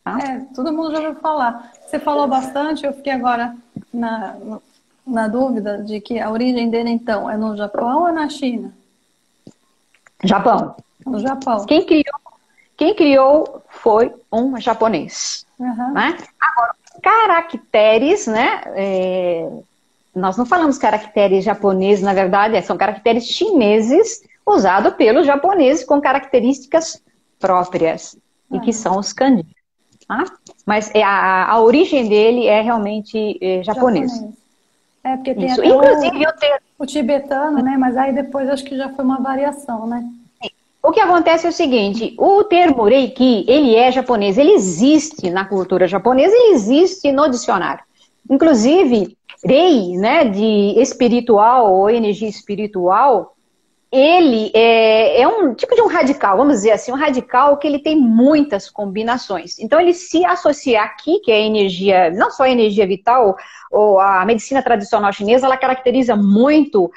tá? Todo mundo já ouviu falar. Você falou bastante, eu fiquei agora na dúvida de que a origem dele, então, é no Japão ou é na China? Japão. No Japão. Quem criou foi um japonês. Uhum. Né? Agora, caracteres, né? Nós não falamos caracteres japoneses, na verdade, são caracteres chineses usados pelos japoneses com características próprias, e que são os kanji. Tá? Mas a origem dele é realmente japonesa. Japonês. Porque tem Isso. até Inclusive, o tibetano, né? Mas aí depois acho que já foi uma variação, né? o que acontece é o seguinte, o termo Reiki, ele é japonês, ele existe na cultura japonesa, ele existe no dicionário. Inclusive, Rei, né, de espiritual ou energia espiritual, ele é um tipo de um radical, vamos dizer assim, um radical que ele tem muitas combinações. Então ele se associa aqui, que é a energia, não só a energia vital, ou a medicina tradicional chinesa, ela caracteriza muito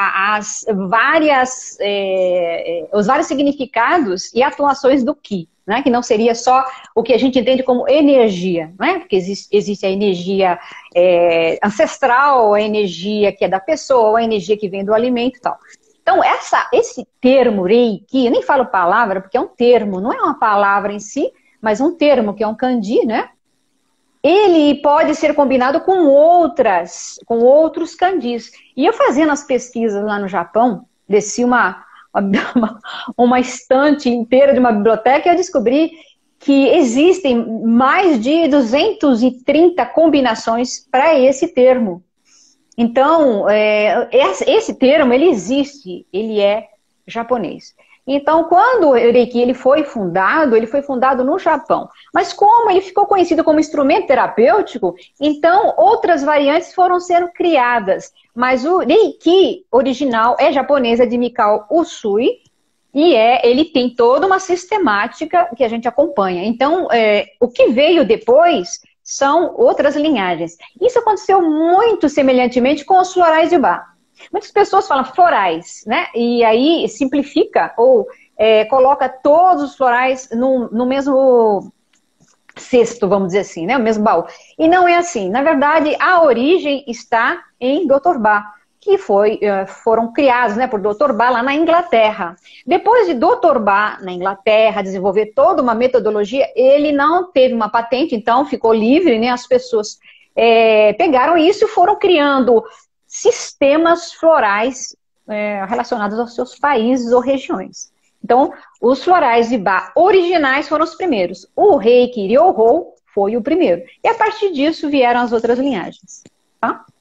os vários significados e atuações do Qi, né? Que não seria só o que a gente entende como energia, né? Porque existe a energia ancestral, a energia que é da pessoa, a energia que vem do alimento e tal. Então, esse termo Reiki, eu nem falo palavra, porque é um termo, não é uma palavra em si, mas um termo, que é um kanji, né? Ele pode ser combinado com outros kanjis. E eu fazendo as pesquisas lá no Japão, desci uma estante inteira de uma biblioteca e eu descobri que existem mais de 230 combinações para esse termo. Então, esse termo, ele existe, ele é japonês. Então, quando o Reiki ele foi fundado no Japão. Mas como ele ficou conhecido como instrumento terapêutico, então outras variantes foram sendo criadas. Mas o Reiki original é japonês, é de Mikao Usui, e ele tem toda uma sistemática que a gente acompanha. Então, o que veio depois são outras linhagens. Isso aconteceu muito semelhantemente com os florais de Bach. Muitas pessoas falam florais, né? E aí simplifica ou coloca todos os florais no mesmo cesto, vamos dizer assim, né? O mesmo baú. E não é assim. Na verdade, a origem está em Dr. Bach, que foram criados, né, por Dr. Bach lá na Inglaterra. Depois de Dr. Bach na Inglaterra desenvolver toda uma metodologia, ele não teve uma patente, então ficou livre, né? As pessoas pegaram isso e foram criando sistemas florais relacionados aos seus países ou regiões. Então, os florais de Bach originais foram os primeiros. O Reiki Ryoho foi o primeiro. E a partir disso vieram as outras linhagens. Tá?